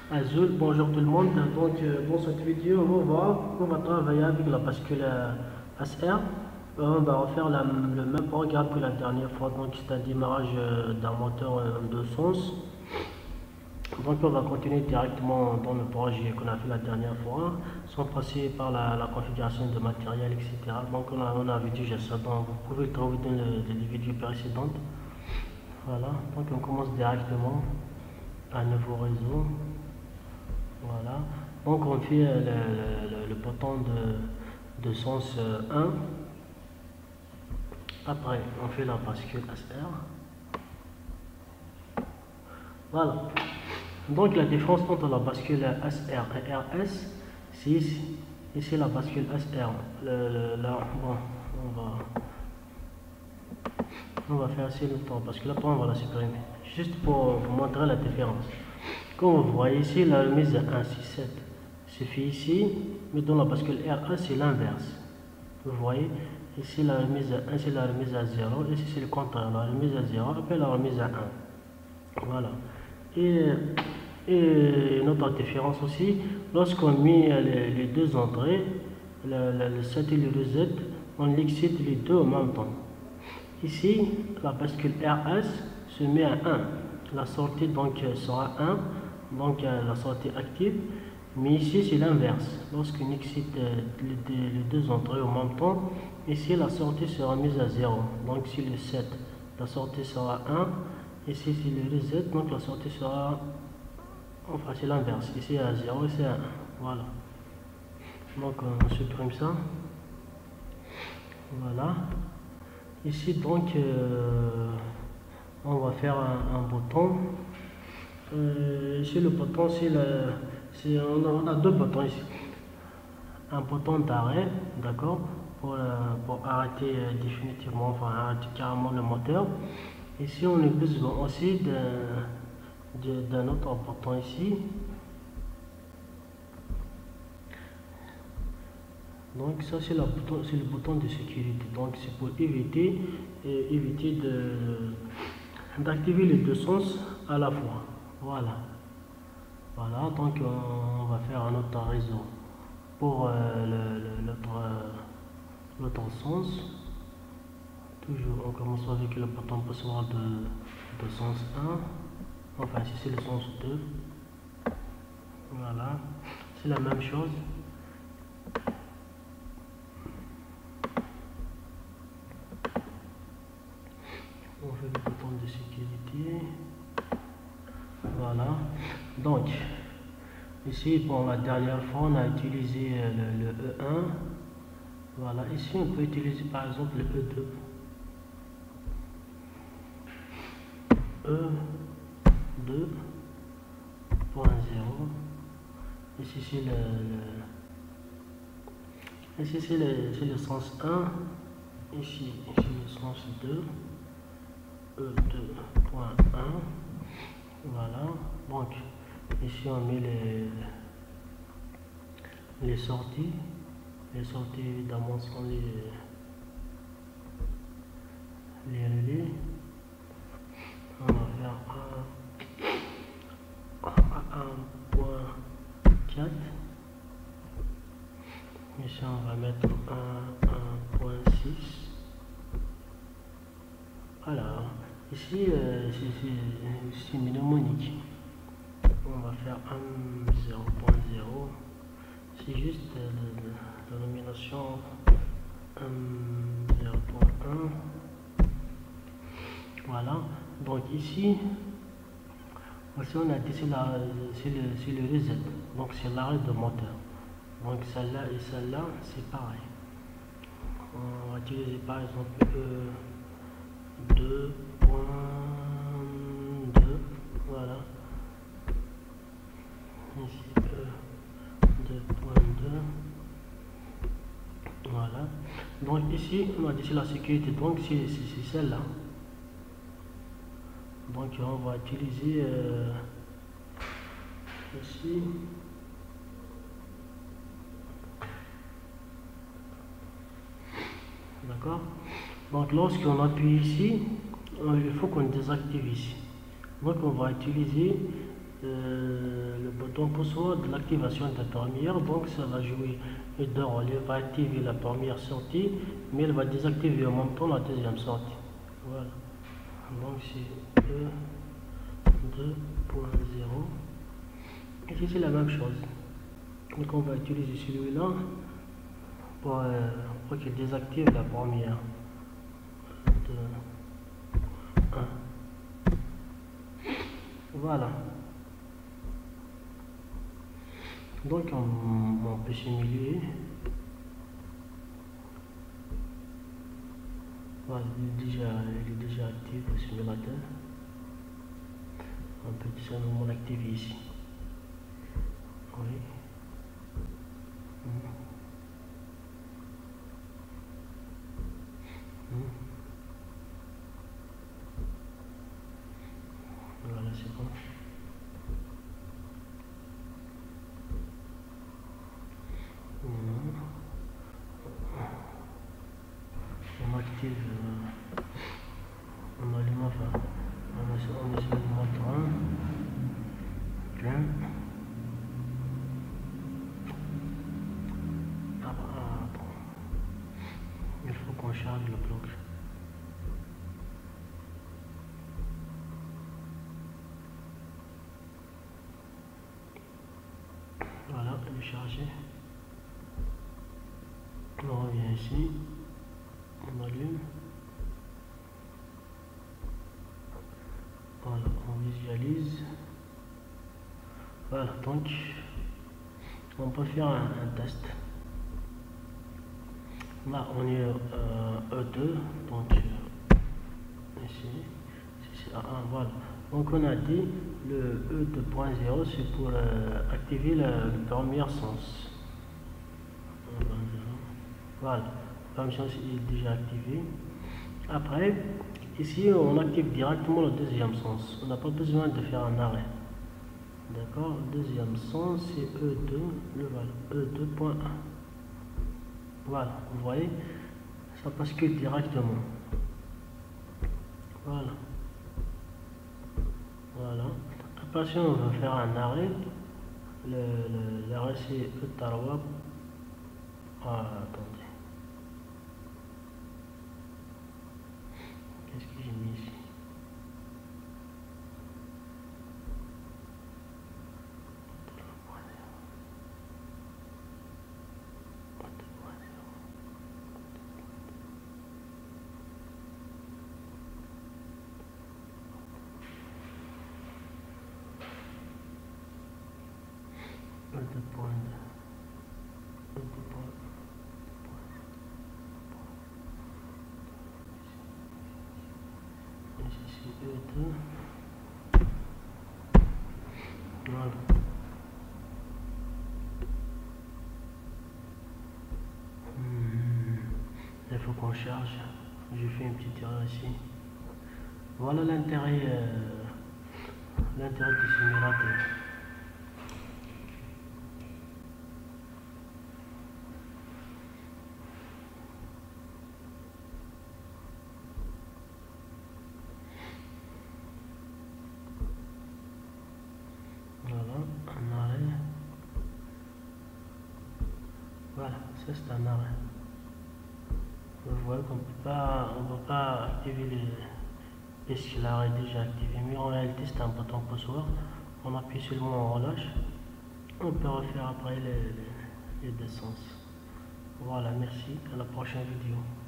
Azul, bonjour tout le monde. Donc, dans cette vidéo, on va travailler avec la bascule SR. On va refaire le même programme que la dernière fois. Donc, c'est un démarrage d'un moteur de sens. Donc, on va continuer directement dans le projet qu'on a fait la dernière fois, sans passer par la configuration de matériel, etc. Donc, on avait déjà ça. Donc, vous pouvez le trouver dans les vidéos précédentes. Voilà. Donc, on commence directement un nouveau réseau. Voilà, donc on fait le bouton de sens 1. Après, on fait la bascule SR. Voilà. Donc la différence entre la bascule SR et RS, c'est ici la bascule SR. Là, bon, on va faire ici le temps parce que là, on va la supprimer. Juste pour vous montrer la différence. Comme vous voyez ici, la remise à 1, 6, 7 se fait ici, mais dans la bascule R1, c'est l'inverse. Vous voyez, ici la remise à 1, c'est la remise à 0, ici c'est le contraire, la remise à 0, après la remise à 1. Voilà. Et une autre différence aussi, lorsqu'on met les deux entrées, le 7 et le reset, on excite les deux en même temps. Ici, la bascule RS se met à 1. La sortie donc sera 1, donc la sortie active. Mais ici, c'est l'inverse. Lorsqu'on excite les deux entrées en même temps, ici, la sortie sera mise à 0. Donc, si le 7, la sortie sera 1. Ici, c'est le reset, donc la sortie sera... Enfin, c'est l'inverse. Ici, à 0, ici, à 1. Voilà. Donc, on supprime ça. Voilà. Ici, donc, on va faire un bouton. Ici, le bouton, on a deux boutons ici. Un bouton d'arrêt, d'accord, pour arrêter définitivement, enfin arrêter carrément le moteur. Ici, on a besoin aussi d'un autre bouton ici. Donc ça c'est le bouton de sécurité. Donc c'est pour éviter d'activer les deux sens à la fois. Voilà. Voilà, donc on va faire un autre réseau pour l'autre sens. Toujours on commence avec le bouton passoire de sens 1. Enfin ici c'est le sens 2. Voilà. C'est la même chose. On fait le bouton de sécurité. Voilà. Donc, ici, bon, la dernière fois, on a utilisé le E1. Voilà. Ici, on peut utiliser par exemple le E2. E2.0. Ici, c'est le sens 1. Ici, le sens 2. E2.1. Voilà. Donc, ici, on met les sorties. Les sorties, évidemment, sont les relais. On va faire 1.4. Ici, on va mettre 1.6. Alors, ici, c'est mnémonique. On va faire 0.0. C'est juste la nomination 0.1. Voilà. Donc ici, aussi on a dit c'est le reset. Donc c'est l'arrêt de moteur. Donc celle-là et celle-là, c'est pareil. On va utiliser par exemple E2.2. Voilà. Ici E2.2. Voilà. Donc ici, on a dit c'est la sécurité. Donc c'est celle-là. Donc on va utiliser ici. D'accord. Donc lorsqu'on appuie ici, il faut qu'on désactive ici. Donc on va utiliser le le bouton poussoir de l'activation de la première, donc ça va jouer deux rôles. Il va activer la première sortie, mais il va désactiver en même temps la deuxième sortie. Voilà. Donc c'est E 2.0. Ici c'est la même chose. Donc on va utiliser celui-là pour qu'il désactive la première. 2, 1. Voilà. Donc on peut simuler. Voilà, il est déjà actif le simulateur. On peut tout simplement l'activer ici. Oui. Voilà, c'est bon. On active, on allume, enfin, on essaie de mettre un. Il faut qu'on charge le bloc. Voilà, il est chargé. On revient ici, on allume. Voilà, on visualise. Voilà, donc on peut faire un test. Là, on est E2, donc ici, c'est A1, voilà. Donc on a dit le E2.0, c'est pour activer le premier sens. Voilà, le premier sens est déjà activé. Après, ici on active directement le deuxième sens. On n'a pas besoin de faire un arrêt. D'accord, le deuxième sens c'est E2, le voilà, E2.1. Voilà, vous voyez, ça bascule directement. Voilà. Voilà. Après, si on veut faire un arrêt, l'arrêt c'est E3. Ah, attendez. Qu'est-ce que j'ai mis ici? Voilà. Il faut qu'on charge. J'ai fait une petite erreur ici. Voilà l'intérêt du simulateur. Voilà, un arrêt. Voilà, ça c'est un arrêt. Vous voyez qu'on ne peut pas activer puisque l'arrêt est déjà activé, mais en réalité c'est un bouton poussoir. On appuie seulement, on relâche. On peut refaire après les deux sens. Voilà, merci, à la prochaine vidéo.